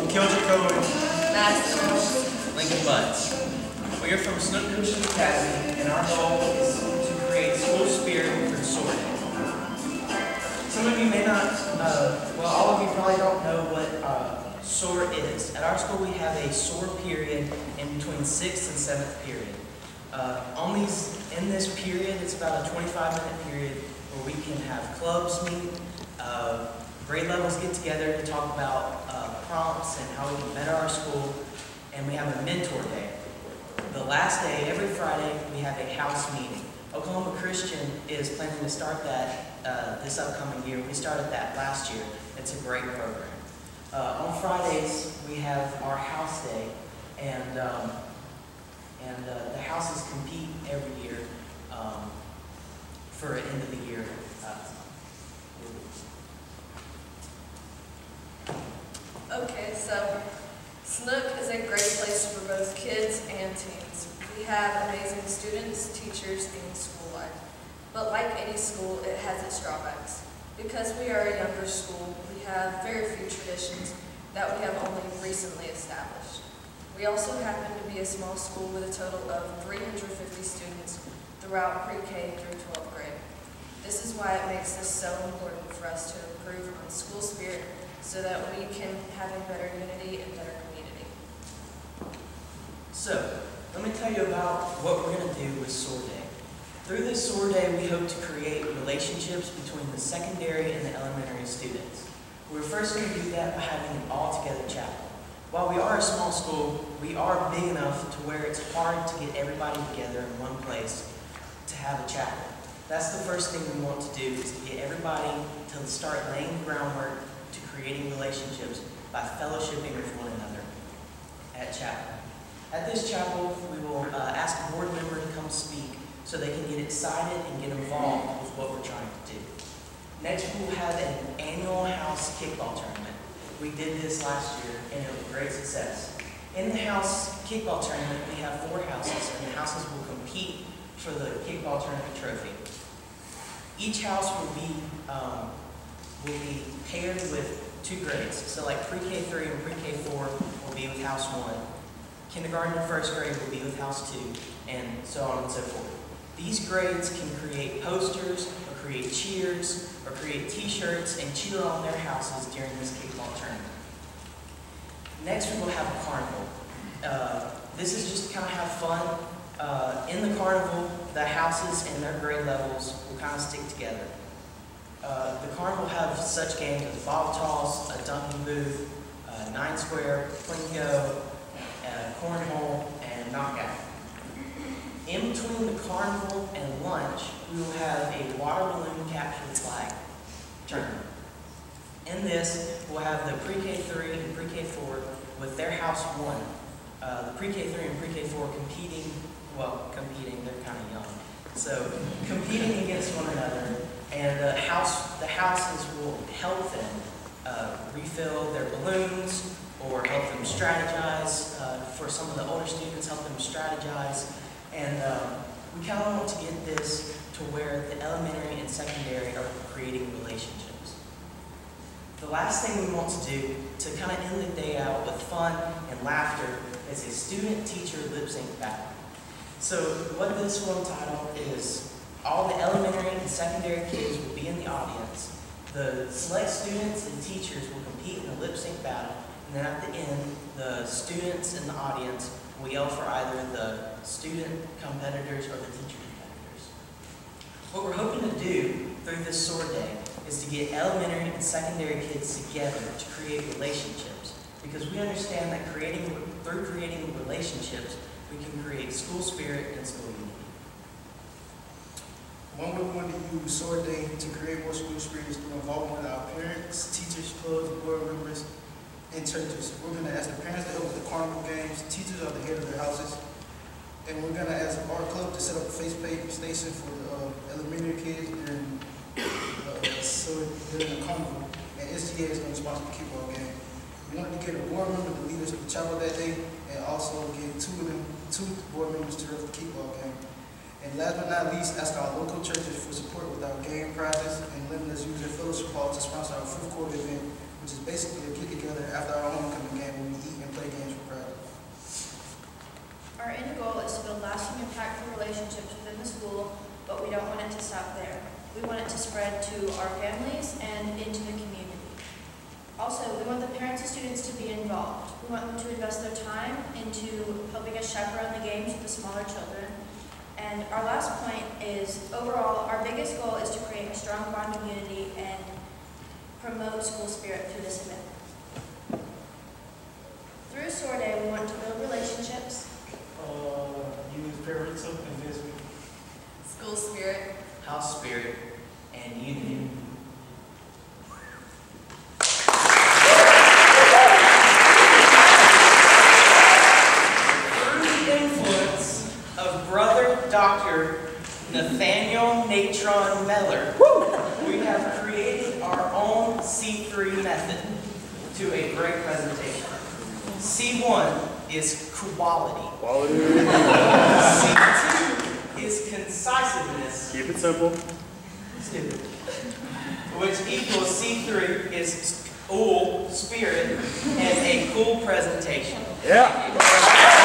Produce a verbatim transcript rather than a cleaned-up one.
Keldrick Doen, Madison Reynolds, Lincoln Butts. We are from Snook Academy, and our goal is to create school spirit through SOAR Day. Some of you may not, uh, well, all of you probably don't know what uh, SOAR is. At our school, we have a SOAR period in between sixth and seventh period. Uh, on these, in this period, it's about a twenty-five minute period where we can have clubs meet, uh, grade levels get together to talk about uh, prompts and how we can better our school, and we have a mentor day. The last day, every Friday, we have a house meeting. Oklahoma Christian is planning to start that uh, this upcoming year. We started that last year. It's a great program. Uh, on Fridays, we have our house day, and um, and uh, the houses compete every year um, for end of the year. Uh, Okay, so Snook is a great place for both kids and teens. We have amazing students, teachers, and school life. But like any school, it has its drawbacks. Because we are a younger school, we have very few traditions that we have only recently established. We also happen to be a small school with a total of three hundred fifty students throughout pre-K through twelfth grade. This is why it makes this so important for us to improve on school spirit so that we can have a better unity and better community. So, let me tell you about what we're going to do with SOAR Day. Through this SOAR Day, we hope to create relationships between the secondary and the elementary students. We're first going to do that by having an all-together chapel. While we are a small school, we are big enough to where it's hard to get everybody together in one place to have a chapel. That's the first thing we want to do, is to get everybody to start laying the groundwork to creating relationships by fellowshipping with one another at chapel. At this chapel, we will uh, ask a board member to come speak so they can get excited and get involved with what we're trying to do. Next, we will have an annual house kickball tournament. We did this last year, and it was a great success. In the house kickball tournament, we have four houses, and the houses will compete for the kickball tournament trophy. Each house will be um, will be paired with two grades. So like pre-K three and pre-K four will be with house one. Kindergarten and first grade will be with house two, and so on and so forth. These grades can create posters, or create cheers, or create t-shirts and cheer on their houses during this kickball tournament. Next, we will have a carnival. Uh, this is just to kind of have fun. Uh, in the carnival, the houses and their grade levels will kind of stick together. Uh, the carnival will have such games as ball toss, a dunking booth, uh, nine square, plinko, uh, cornhole, and knockout. In between the carnival and lunch, we will have a water balloon capture the flag tournament. In this, we'll have the pre-K three and pre-K four with their house one. Uh, the pre-K three and pre-K four competing, well, competing, they're kind of young. So, competing against one another. And the, house, the houses will help them uh, refill their balloons or help them strategize. Uh, for some of the older students, help them strategize. And um, we kind of want to get this to where the elementary and secondary are creating relationships. The last thing we want to do to kind of end the day out with fun and laughter is a student-teacher lip-sync battle. So what this will entitle is all the elementary and secondary kids will be in the audience. The select students and teachers will compete in a lip sync battle, and then at the end, the students in the audience will yell for either the student competitors or the teacher competitors. What we're hoping to do through this SOAR Day is to get elementary and secondary kids together to create relationships, because we understand that creating, through creating relationships, we can create school spirit and school unity. One way we want to use SOAR Day to create more school spirit is through involvement with our parents, teachers, clubs, board members, and churches. We're going to ask the parents to help with the carnival games, teachers are the head of their houses, and we're going to ask our club to set up a Facebook station for the uh, elementary kids during, uh, so during the carnival, and S T A is going to sponsor the kickball game. We wanted to get a board member to lead us to the chapel that day, and also get two of them, two board members to ref the kickball game. And last but not least, ask our local churches for support with our game prizes and letting us use their fellowship hall to sponsor our fifth quarter event, which is basically a get together after our homecoming game. parents and students to be involved. We want them to invest their time into helping us chaperone the games with the smaller children. And our last point is, overall, our biggest goal is to create a strong bond of unity and promote school spirit through this event. Through SOAR Day, we want to build relationships, Uh, use parental investment. School spirit. house spirit, and unity. Through the influence of Brother Doctor Nathaniel Natron Meller, we have created our own C three method to a great presentation. C one is quality. Quality. C two is concisiveness. Keep it simple. Stupid. Which equals C three is cool spirit and a cool presentation. Yeah.